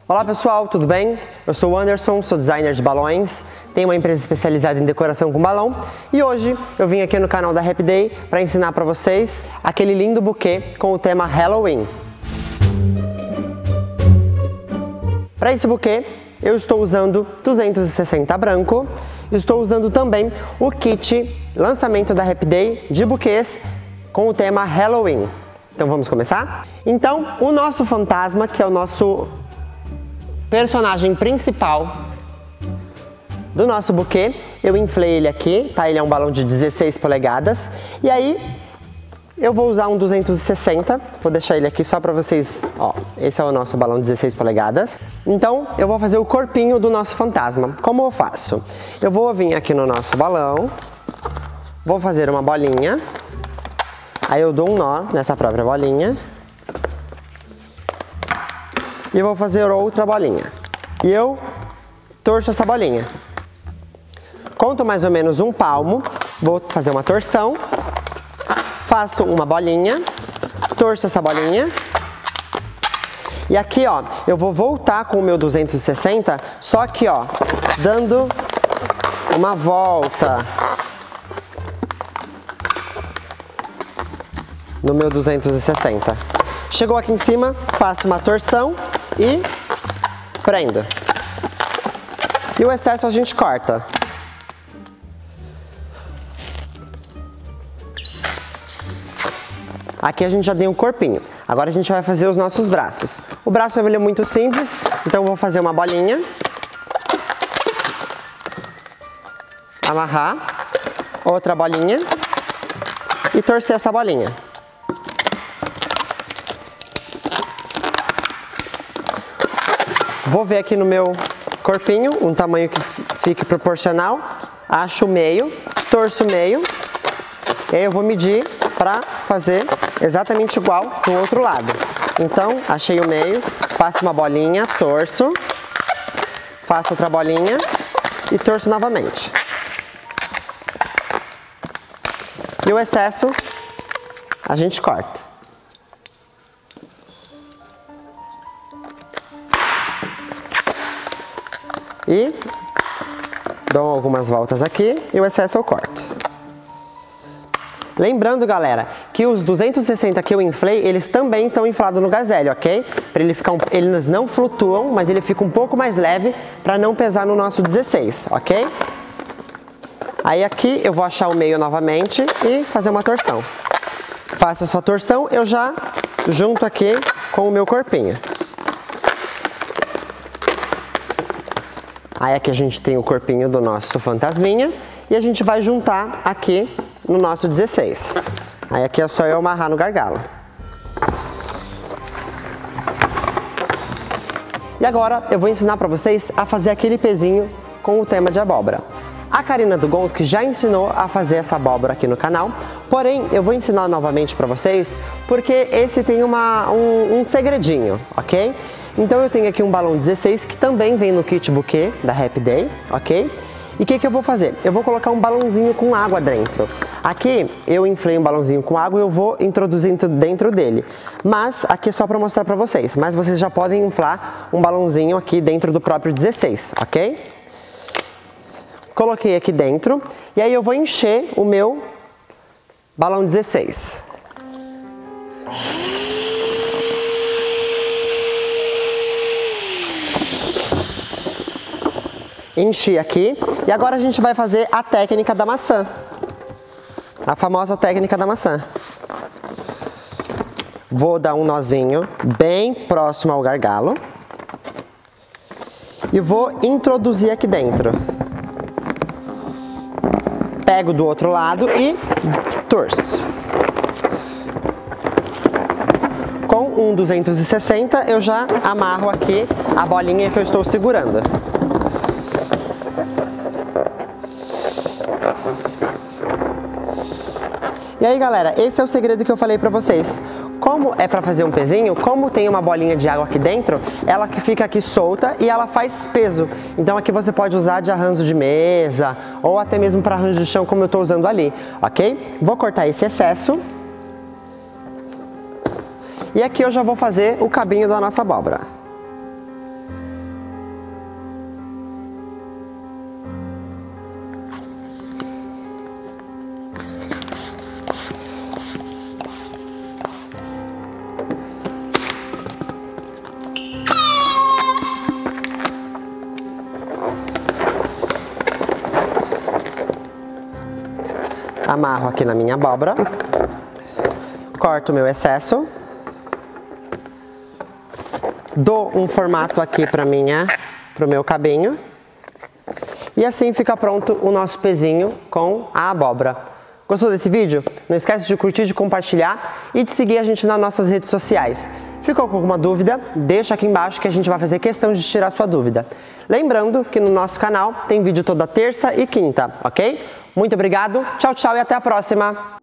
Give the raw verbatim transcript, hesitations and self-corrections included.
Olá pessoal, tudo bem? Eu sou o Anderson, sou designer de balões, tenho uma empresa especializada em decoração com balão e hoje eu vim aqui no canal da Happy Day para ensinar para vocês aquele lindo buquê com o tema Halloween. Para esse buquê eu estou usando duzentos e sessenta branco, estou usando também o kit lançamento da Happy Day de buquês com o tema Halloween. Então vamos começar? Então o nosso fantasma, que é o nosso personagem principal do nosso buquê, eu inflei ele aqui, tá? Ele é um balão de dezesseis polegadas. E aí eu vou usar um duzentos e sessenta, vou deixar ele aqui só para vocês, ó, esse é o nosso balão de dezesseis polegadas. Então eu vou fazer o corpinho do nosso fantasma. Como eu faço? Eu vou vir aqui no nosso balão, vou fazer uma bolinha, aí eu dou um nó nessa própria bolinha e vou fazer outra bolinha. E eu torço essa bolinha. Conto mais ou menos um palmo, vou fazer uma torção, faço uma bolinha, torço essa bolinha. E aqui, ó, eu vou voltar com o meu duzentos e sessenta, só que, ó, dando uma volta no meu duzentos e sessenta. Chegou aqui em cima, faço uma torção e prendo. E o excesso a gente corta. Aqui a gente já tem um corpinho. Agora a gente vai fazer os nossos braços. O braço ele é muito simples, então eu vou fazer uma bolinha, amarrar, outra bolinha e torcer essa bolinha. Vou ver aqui no meu corpinho um tamanho que fique proporcional, acho o meio, torço o meio, e aí eu vou medir para fazer exatamente igual do outro lado. Então, achei o meio, faço uma bolinha, torço, faço outra bolinha e torço novamente. E o excesso a gente corta. E dou algumas voltas aqui e o excesso eu corto. Lembrando, galera, que os duzentos e sessenta que eu inflei, eles também estão inflados no gazelle, ok? Para ele ficar um, eles não flutuam, mas ele fica um pouco mais leve para não pesar no nosso dezesseis, ok? Aí aqui eu vou achar o meio novamente e fazer uma torção. Faço a sua torção, eu já junto aqui com o meu corpinho. Aí aqui a gente tem o corpinho do nosso fantasminha e a gente vai juntar aqui no nosso dezesseis. Aí aqui é só eu amarrar no gargalo. E agora eu vou ensinar para vocês a fazer aquele pezinho com o tema de abóbora. A Karina do Gonski já ensinou a fazer essa abóbora aqui no canal, porém eu vou ensinar novamente para vocês porque esse tem uma, um, um segredinho, ok? Então eu tenho aqui um balão dezesseis que também vem no kit buquê da Happy Day, ok? E o que que eu vou fazer? Eu vou colocar um balãozinho com água dentro. Aqui eu inflei um balãozinho com água e eu vou introduzir dentro dele. Mas aqui é só para mostrar para vocês. Mas vocês já podem inflar um balãozinho aqui dentro do próprio dezesseis, ok? Coloquei aqui dentro e aí eu vou encher o meu balão dezesseis. Enchi aqui e agora a gente vai fazer a técnica da maçã, a famosa técnica da maçã. Vou dar um nozinho bem próximo ao gargalo e vou introduzir aqui dentro. Pego do outro lado e torço. Com um duzentos e sessenta eu já amarro aqui a bolinha que eu estou segurando. E aí, galera, esse é o segredo que eu falei pra vocês. Como é pra fazer um pezinho, como tem uma bolinha de água aqui dentro, ela que fica aqui solta e ela faz peso. Então aqui você pode usar de arranjo de mesa ou até mesmo para arranjo de chão, como eu tô usando ali, ok? Vou cortar esse excesso. E aqui eu já vou fazer o cabinho da nossa abóbora. amarro aqui na minha abóbora, corto o meu excesso, dou um formato aqui para minha, pro meu cabinho, e assim fica pronto o nosso pezinho com a abóbora. Gostou desse vídeo? Não esquece de curtir, de compartilhar e de seguir a gente nas nossas redes sociais. Ficou com alguma dúvida? Deixa aqui embaixo que a gente vai fazer questão de tirar sua dúvida. Lembrando que no nosso canal tem vídeo toda terça e quinta, ok? Muito obrigado, tchau, tchau e até a próxima!